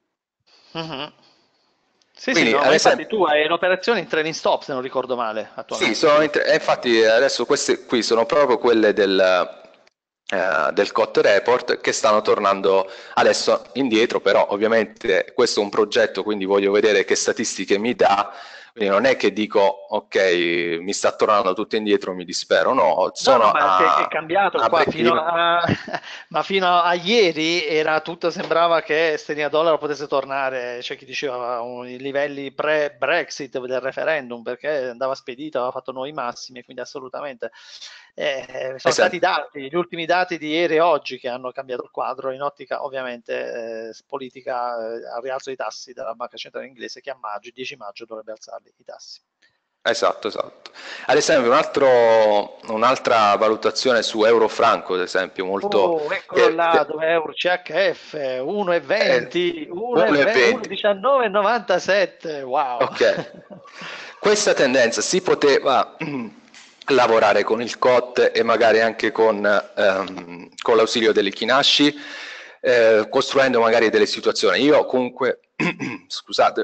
Sì, quindi, infatti tu hai un'operazione in trailing stop, se non ricordo male, attualmente. Sì, infatti adesso queste qui sono proprio quelle del COT report, che stanno tornando adesso indietro, però ovviamente questo è un progetto, quindi voglio vedere che statistiche mi dà, Quindi non è che dico, ok, mi sta tornando tutto indietro, mi dispero, no, No, no, sono ma è cambiato a qua break fino even. a, ma fino a ieri era tutto, sembrava che sterlina dollaro potesse tornare, c'è chi diceva i livelli pre-Brexit del referendum perché andava spedito, aveva fatto nuovi massimi, e quindi assolutamente. Sono stati i Esatto. dati, gli ultimi dati di ieri e oggi che hanno cambiato il quadro in ottica ovviamente politica al rialzo dei tassi della Banca Centrale Inglese che a maggio, 10 maggio dovrebbe alzarli i tassi. Esatto, esatto. Ad esempio, un'altra valutazione su euro-franco, ad esempio, molto... Oh, eccolo là, dove è Euro CHF 1,20, 1,20. 1,19,97, wow. Ok. Questa tendenza si poteva lavorare con il COT e magari anche con l'ausilio delle Kinashi, costruendo magari delle situazioni. Io comunque, scusate,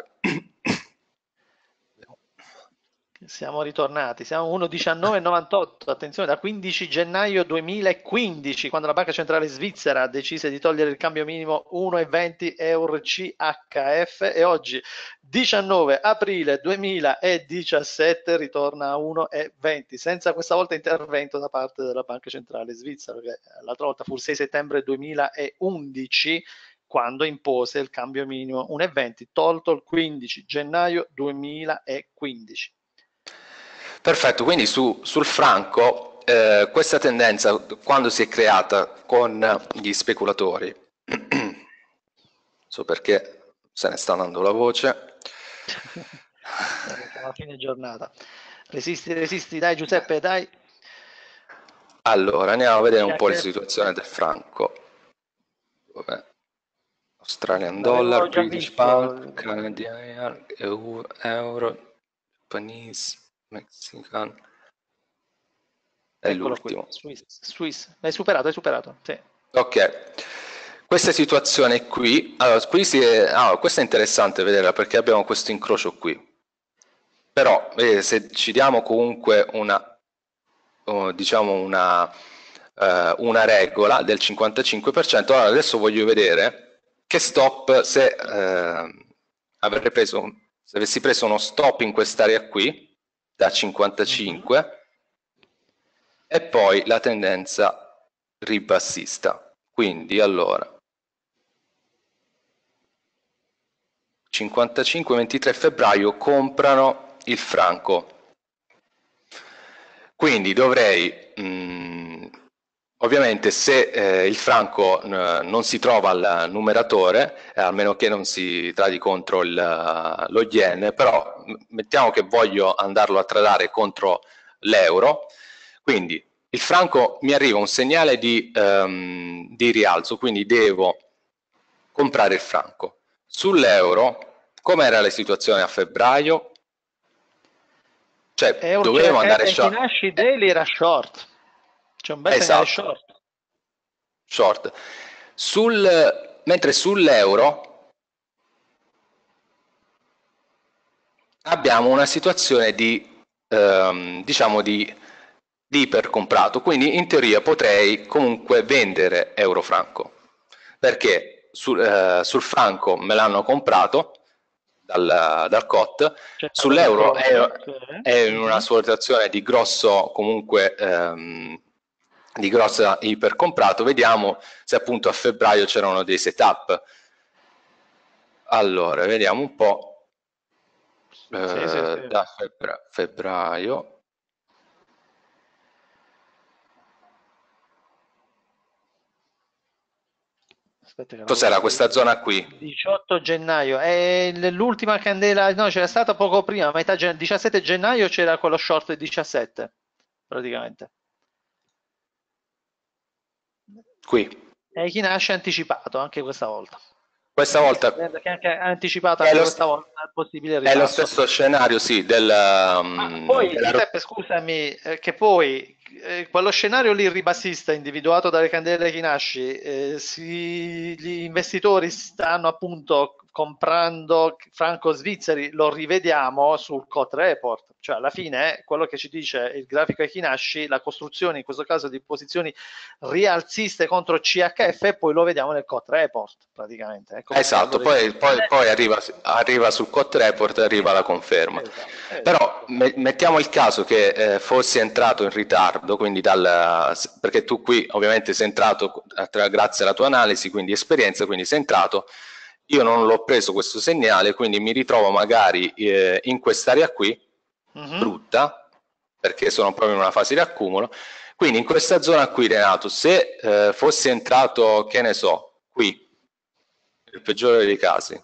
Siamo ritornati, siamo 1,1998, attenzione, da 15 gennaio 2015, quando la Banca Centrale Svizzera decise di togliere il cambio minimo 1,20 euro CHF e oggi 19 aprile 2017 ritorna a 1,20, senza questa volta intervento da parte della Banca Centrale Svizzera, perché l'altra volta fu il 6 settembre 2011 quando impose il cambio minimo 1,20, tolto il 15 gennaio 2015. perfetto, quindi sul franco questa tendenza quando si è creata con gli speculatori, so perché se ne sta dando la voce. Siamo a fine giornata. Resisti, resisti, dai Giuseppe, dai. Allora, andiamo a vedere un po' la CHF. situazione del franco. Vabbè. Australian dollar, L'avevo già British pound, visto. Canadian euro, Japanese, Mexican. È Eccolo qui, l'ultimo. Swiss. Hai superato, hai superato. Sì. Ok, questa situazione qui, allora, questa è interessante vederla perché abbiamo questo incrocio qui, però se ci diamo comunque diciamo una regola del 55%, allora adesso voglio vedere che stop se se avessi preso uno stop in quest'area qui da 55 e poi la tendenza ribassista. Quindi allora 55-23 febbraio comprano il franco. Quindi dovrei, ovviamente se il franco non si trova al numeratore, a meno che non si tradi contro lo yen, però mettiamo che voglio andarlo a tradare contro l'euro, quindi il franco mi arriva un segnale di rialzo, quindi devo comprare il franco. Sull'euro, com'era la situazione a febbraio? Cioè, Euro dovevo andare CHF short. Kinashi Daily era short. C'è un bel segnale Esatto, short. short. Mentre sull'euro abbiamo una situazione diciamo di ipercomprato, quindi in teoria potrei comunque vendere euro-franco, perché sul franco me l'hanno comprato dal COT, C'è stato sull'euro l'incrocio. è in una situazione di grosso comunque di grossa ipercomprato. Vediamo se appunto a febbraio c'erano dei setup. Allora, vediamo un po'. Sì. Da febbraio. Aspetta che l'avevo Cos'era scritto. questa zona qui? 18 gennaio. È l'ultima candela, no, c'era stata poco prima, 17 gennaio c'era quello short 17, praticamente. Qui. E chi nasce anticipato anche questa volta. Questa Mi sta volta vedendo che anche, ha anticipato è anche lo, questa volta il possibile è lo ribasso. stesso scenario, sì, Ma poi, della Giuseppe, scusami, che poi quello scenario lì ribassista individuato dalle candele Kinashi, gli investitori stanno appunto comprando franco svizzeri lo rivediamo sul COT report, cioè alla fine quello che ci dice il grafico Equinasci, la costruzione in questo caso di posizioni rialziste contro CHF, e poi lo vediamo nel COT report praticamente. Ecco, esatto, poi arriva sul COT report, arriva la conferma. Esatto. Però mettiamo il caso che fossi entrato in ritardo, quindi perché tu qui ovviamente sei entrato grazie alla tua analisi, quindi esperienza, quindi sei entrato, io non l'ho preso questo segnale, quindi mi ritrovo magari in quest'area qui, brutta, perché sono proprio in una fase di accumulo. Quindi in questa zona qui, Renato, se fossi entrato, che ne so, qui, il peggiore dei casi,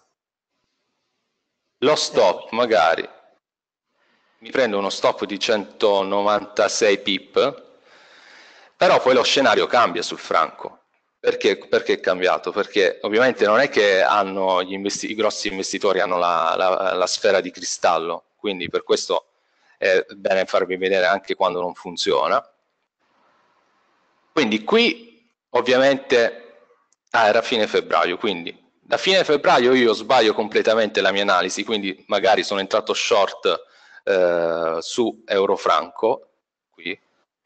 lo stop magari mi prendo uno stop di 196 pip, però poi lo scenario cambia sul franco. Perché è cambiato? Perché ovviamente non è che i grossi investitori hanno la sfera di cristallo, quindi per questo è bene farvi vedere anche quando non funziona. Quindi qui ovviamente era fine febbraio, quindi da fine febbraio io sbaglio completamente la mia analisi, quindi magari sono entrato short su euro-franco, qui.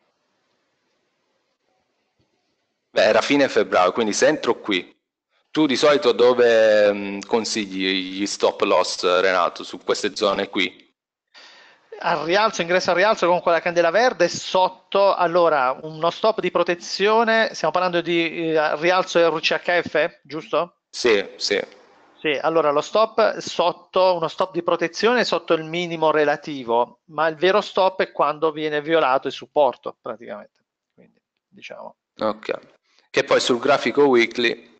Beh, era fine febbraio, quindi se entro qui, tu di solito dove consigli gli stop loss, Renato, su queste zone qui? Al rialzo, ingresso al rialzo con quella candela verde sotto, allora uno stop di protezione, stiamo parlando di rialzo RCHF, giusto? Sì, sì. Sì, allora lo stop sotto, uno stop di protezione sotto il minimo relativo, ma il vero stop è quando viene violato il supporto praticamente. Quindi, diciamo. Ok. Che poi sul grafico weekly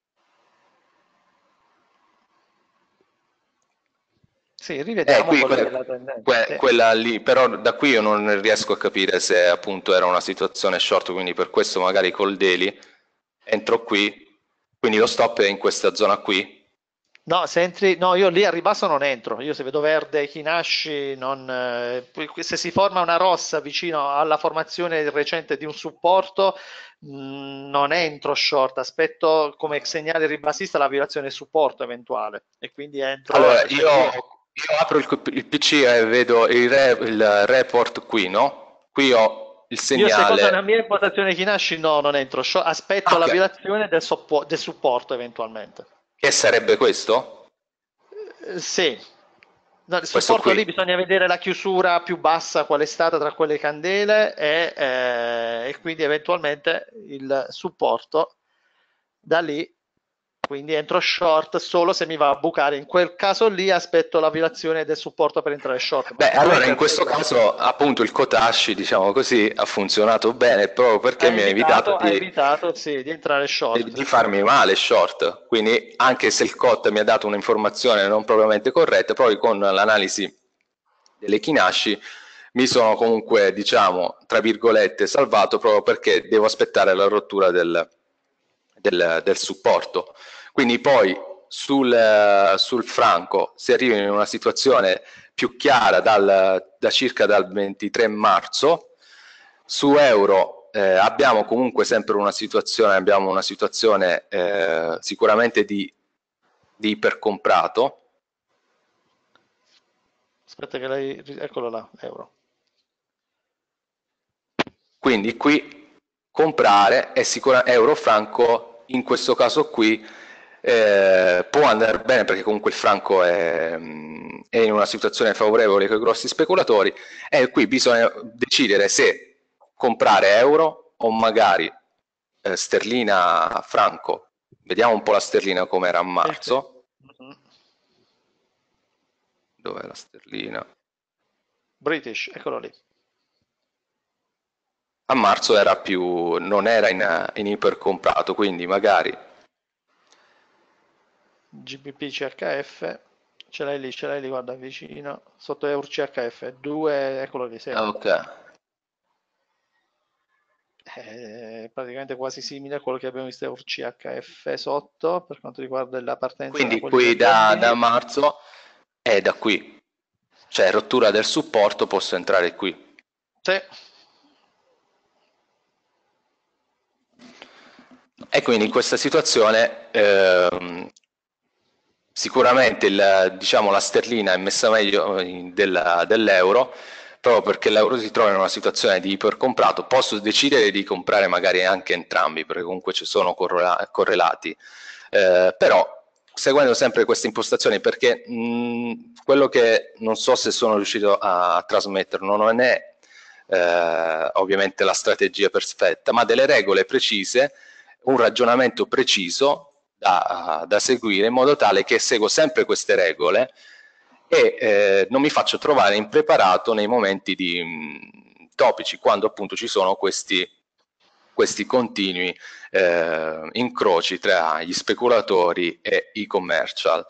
Sì, rivediamo qui, quella che è la tendenza. Sì. quella lì, però da qui io non riesco a capire se appunto era una situazione short, quindi per questo magari col daily entro qui, quindi lo stop è in questa zona qui. No, se entri, no, io lì a ribasso non entro. Io se vedo verde Hinashi, non, se si forma una rossa vicino alla formazione recente di un supporto, non entro short. Aspetto come segnale ribassista la violazione del supporto eventuale e quindi entro. Allora, io apro il PC e vedo il report qui, no? Qui ho il Io secondo la segnale. mia impostazione Hinashi no, non entro short. Aspetto la Ok, violazione del supporto eventualmente. che sarebbe questo? Sì. No, il Questo supporto qui. lì bisogna vedere la chiusura più bassa qual è stata tra quelle candele e quindi eventualmente il supporto da lì, quindi entro short solo se mi va a bucare. In quel caso lì aspetto la violazione del supporto per entrare short, ma Beh, se poi allora in per questo caso appunto il Kotashi, diciamo così, ha funzionato bene proprio perché mi ha evitato ha evitato sì, di entrare short. di farmi male short. Quindi anche se il COT mi ha dato un'informazione non propriamente corretta, poi con l'analisi delle Kinashi mi sono comunque, diciamo, tra virgolette, salvato proprio perché devo aspettare la rottura del supporto. Quindi poi sul franco si arriva in una situazione più chiara da circa dal 23 marzo. Su euro abbiamo comunque sempre una situazione, sicuramente di ipercomprato. Aspetta che lei, eccolo là, euro. Quindi qui comprare è sicuramente euro-franco, in questo caso qui può andare bene perché comunque il franco è in una situazione favorevole con i grossi speculatori e qui bisogna decidere se comprare euro o magari sterlina franco. Vediamo un po' la sterlina come era a Sì. marzo. Mhm. Dov'è la sterlina? British, eccolo lì. A marzo era non era in ipercomprato, quindi magari GBP CHF, ce l'hai lì, guarda vicino, sotto Euro CHF, 2, eccolo lì, sì. ok. È praticamente quasi simile a quello che abbiamo visto Euro CHF sotto, per quanto riguarda la partenza da Quindi quel qui livello da lì. marzo è da qui, cioè rottura del supporto, posso entrare qui. Sì. E quindi in questa situazione sicuramente diciamo, la sterlina è messa meglio dell'euro, proprio perché l'euro si trova in una situazione di ipercomprato. Posso decidere di comprare magari anche entrambi, perché comunque ci sono correlati, però seguendo sempre queste impostazioni, perché quello che non so se sono riuscito a trasmettere non è ovviamente la strategia perfetta, ma delle regole precise, un ragionamento preciso da seguire, in modo tale che seguo sempre queste regole e non mi faccio trovare impreparato nei momenti topici, quando appunto ci sono questi continui incroci tra gli speculatori e i commercial.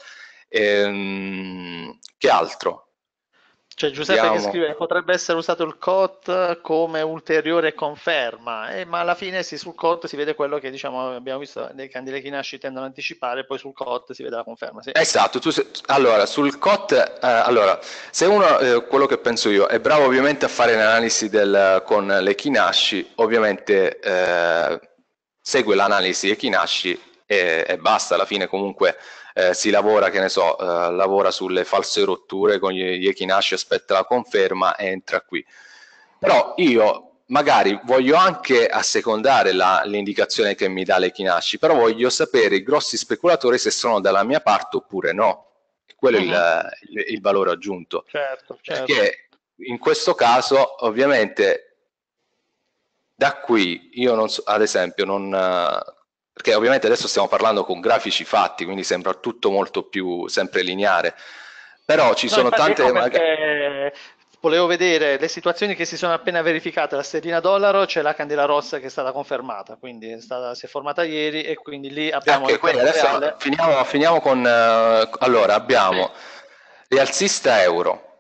Che altro? C'è Giuseppe che scrive potrebbe essere usato il COT come ulteriore conferma, ma alla fine sì, sul COT si vede quello che diciamo abbiamo visto, le candele Kinashi tendono ad anticipare, poi sul COT si vede la conferma. Sì. Esatto, allora sul COT, allora, se uno, quello che penso io, è bravo ovviamente a fare l'analisi con le Kinashi, ovviamente segue l'analisi dei Kinashi e basta, alla fine comunque si lavora, che ne so, lavora sulle false rotture con gli Kinashi, aspetta la conferma e entra qui. Però io magari voglio anche assecondare l'indicazione che mi dà le Kinashi, però voglio sapere i grossi speculatori se sono dalla mia parte oppure no. Quello è il valore aggiunto. Certo. Perché in questo caso, ovviamente, da qui io non so, ad esempio, perché ovviamente adesso stiamo parlando con grafici fatti, quindi sembra tutto molto più sempre lineare, però ci sono tante volevo vedere le situazioni che si sono appena verificate. La sterlina dollaro, c'è la candela rossa che è stata confermata, quindi si è formata ieri e quindi lì abbiamo il quindi adesso reale. finiamo con allora abbiamo rialzista euro,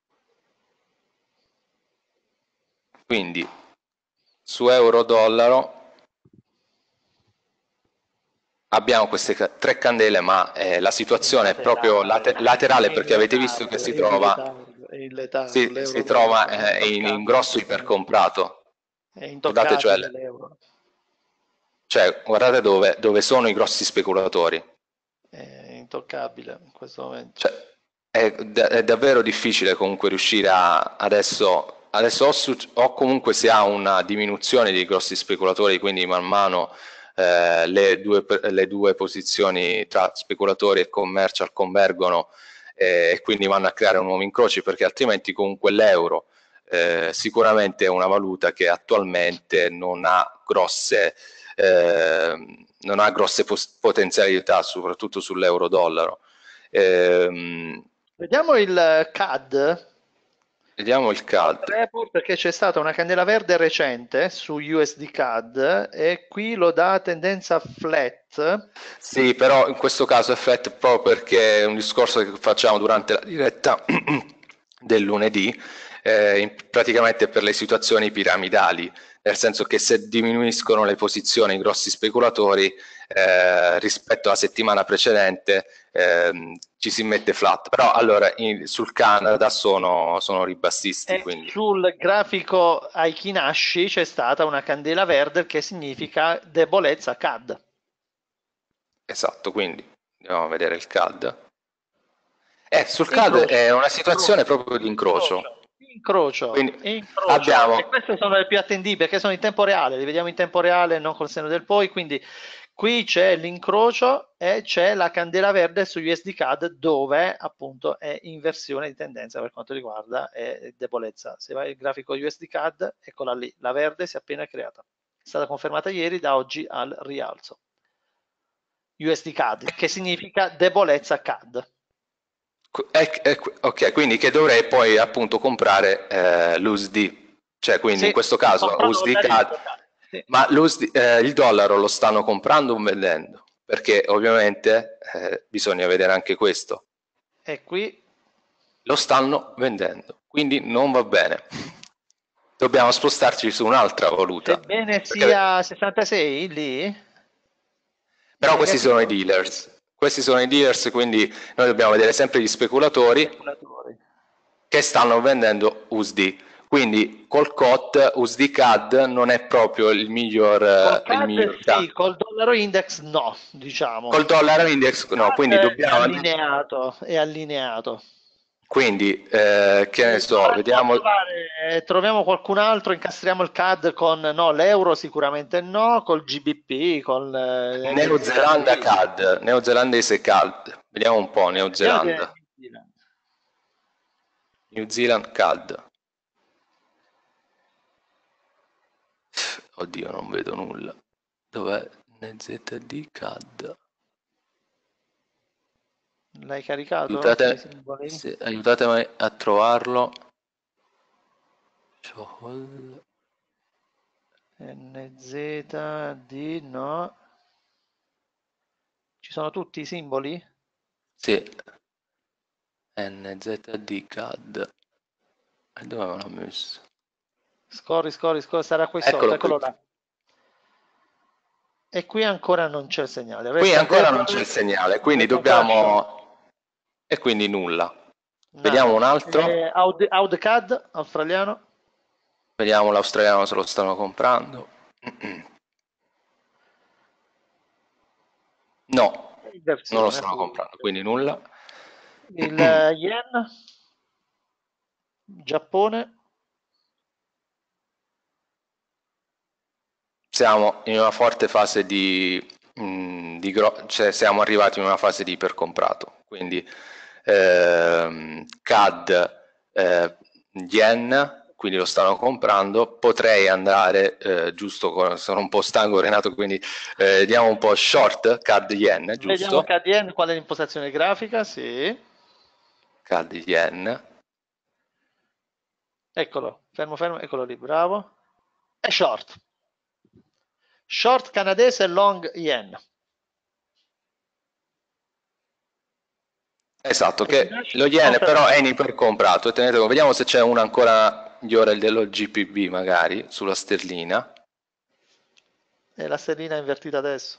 quindi su euro dollaro abbiamo queste tre candele, ma la situazione è proprio laterale, perché avete visto che si trova in grosso ipercomprato. È Guardate, intoccabile l'euro. Guardate dove sono i grossi speculatori. È intoccabile in questo momento. È davvero difficile comunque riuscire adesso o comunque si ha una diminuzione dei grossi speculatori, quindi man mano le due posizioni tra speculatori e commercial convergono e quindi vanno a creare nuovi incroci, perché altrimenti comunque l'euro sicuramente è una valuta che attualmente non ha grosse potenzialità, soprattutto sull'euro dollaro. Vediamo il CAD. Vediamo il CAD. Perché c'è stata una candela verde recente su USD CAD e qui lo dà tendenza flat. Sì, però in questo caso è flat proprio perché è un discorso che facciamo durante la diretta del lunedì, praticamente per le situazioni piramidali, nel senso che se diminuiscono le posizioni i grossi speculatori rispetto alla settimana precedente ci si mette flat, però allora sul Canada sono ribassisti. Quindi. Sul grafico ai Kinashi c'è stata una candela verde che significa debolezza CAD. Esatto, quindi andiamo a vedere il CAD. Sul CAD è una situazione proprio di incrocio. Abbiamo... E queste sono le più attendibili perché sono in tempo reale, li vediamo in tempo reale, non col senno del poi, quindi qui c'è l'incrocio e c'è la candela verde su USD CAD dove appunto è inversione di tendenza per quanto riguarda debolezza. Se vai al grafico USD CAD, eccola lì, la verde si è appena creata, è stata confermata ieri, da oggi al rialzo. USD CAD, che significa debolezza CAD. Ok, quindi che dovrei poi appunto comprare l'USD, cioè quindi in questo caso USD CAD, ma il dollaro lo stanno comprando o vendendo? Perché ovviamente bisogna vedere anche questo. E qui lo stanno vendendo, quindi non va bene. Dobbiamo spostarci su un'altra valuta. Sebbene sia 66 lì? Però questi sono i dealers. Questi sono i dealers, quindi noi dobbiamo vedere sempre gli speculatori che stanno vendendo USD. Quindi col COT USD CAD non è proprio il miglior, sì, col dollaro index no, diciamo. Col dollaro index no, quindi dobbiamo... È allineato. Quindi, che ne so, vediamo... Troviamo qualcun altro, incastriamo il CAD con... No, l'euro sicuramente no, col GBP, con... Neozelanda CAD, neozelandese CAD. Vediamo un po', Neozelanda. New Zealand CAD. Oddio, non vedo nulla. Dov'è NZD CAD? L'hai caricato? Aiutatemi a trovarlo. NZD, no. Ci sono tutti i simboli? Sì. NZD CAD. E dove me l'ho messo? Scorri, sarà qui sotto, eccolo là. E qui ancora non c'è il segnale. Qui ancora non c'è il segnale, quindi dobbiamo... E quindi nulla. Vediamo un altro. AudCAD, australiano. Vediamo l'australiano se lo stanno comprando. No, non lo stanno comprando, quindi nulla. Il yen, Giappone. Siamo in una forte fase cioè siamo arrivati in una fase di ipercomprato, quindi CAD, yen, quindi lo stanno comprando. Potrei andare, giusto, sono un po' stanco Renato, quindi diamo un po' short CAD yen, giusto? Vediamo CAD yen, qual è l'impostazione grafica? Sì. CAD yen. Eccolo, fermo, eccolo lì, bravo. È short. Short canadese, long yen. Esatto, che lo yen però è in ipercomprato. Tenete, vediamo se c'è una ancora migliore dello GPB magari sulla sterlina. E la sterlina è invertita adesso.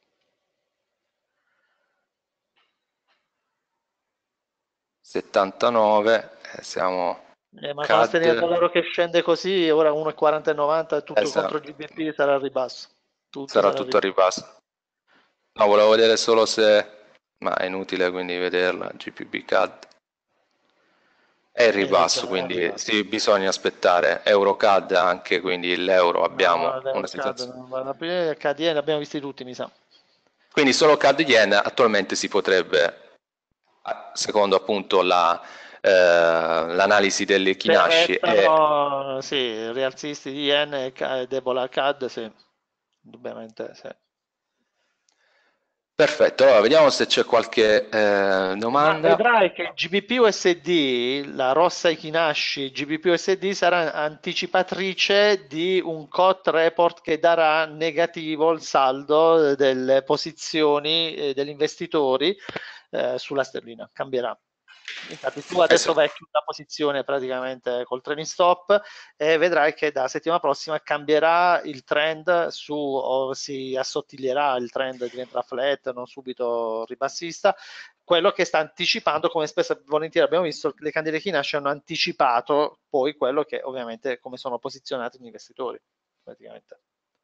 $79, siamo... ma con la sterlina del dollaro che scende così, ora 1,4090 tutto contro GBP sarà al ribasso. Sarà tutto a ribasso. No, volevo vedere solo se... Ma è inutile quindi vederla, GPB CAD. È il ribasso, quindi sì, bisogna aspettare. EuroCAD anche, quindi l'euro abbiamo una situazione. CAD yen l'abbiamo visti tutti, mi sa. Quindi solo CAD yen attualmente si potrebbe, secondo appunto l'analisi delle Kinashi. Sì, rialzisti di yen e debole CAD, sì. Indubbiamente sì. Perfetto, allora vediamo se c'è qualche domanda. Ma vedrai che GBP USD, la rossa Kinashi GBP USD sarà anticipatrice di un COT report che darà negativo il saldo delle posizioni degli investitori sulla sterlina, cambierà. Infatti tu adesso vai a chiudere la posizione praticamente col trailing stop e vedrai che da settimana prossima cambierà il trend o si assottiglierà, il trend diventerà flat, non subito ribassista. Quello che sta anticipando, come spesso e volentieri abbiamo visto, le candele Kinashi hanno anticipato poi quello che ovviamente come sono posizionati gli investitori praticamente.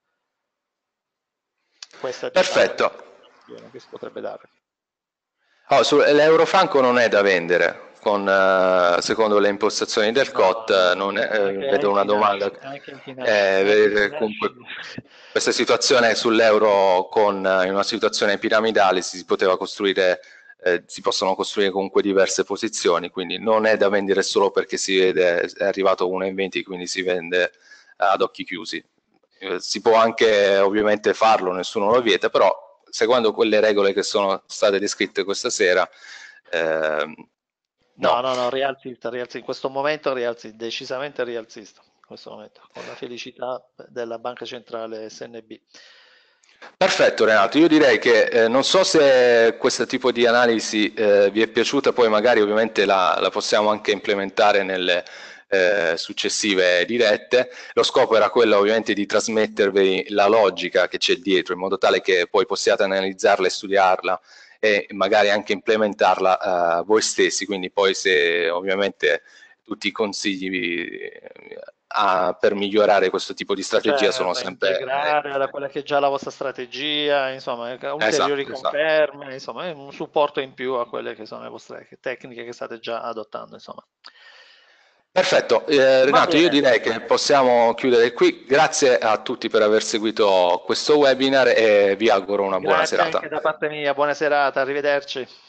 Questa è perfetto che si potrebbe dare. L'eurofranco non è da vendere, secondo le impostazioni del COT, vedo una domanda. Vedete comunque questa situazione sull'euro in una situazione piramidale si poteva costruire, si possono costruire comunque diverse posizioni, quindi non è da vendere solo perché si vede, è arrivato 1,20, quindi si vende ad occhi chiusi. Si può anche ovviamente farlo, nessuno lo vieta, però seguendo quelle regole che sono state descritte questa sera, no, rialzista, in questo momento decisamente rialzista, in questo momento, con la felicità della Banca Centrale SNB. Perfetto Renato, io direi che non so se questo tipo di analisi vi è piaciuta, poi magari ovviamente la possiamo anche implementare nelle successive dirette. Lo scopo era quello ovviamente di trasmettervi la logica che c'è dietro, in modo tale che poi possiate analizzarla e studiarla e magari anche implementarla voi stessi, quindi poi se ovviamente tutti i consigli per migliorare questo tipo di strategia sono sempre integrare da quella che è già la vostra strategia, insomma, ulteriori esatto. conferme, insomma, è un supporto in più a quelle che sono le vostre tecniche che state già adottando, insomma. Perfetto, Va Renato, io bene. direi che possiamo chiudere qui. Grazie a tutti per aver seguito questo webinar e vi auguro una buona Grazie serata. anche da parte mia, buona serata, arrivederci.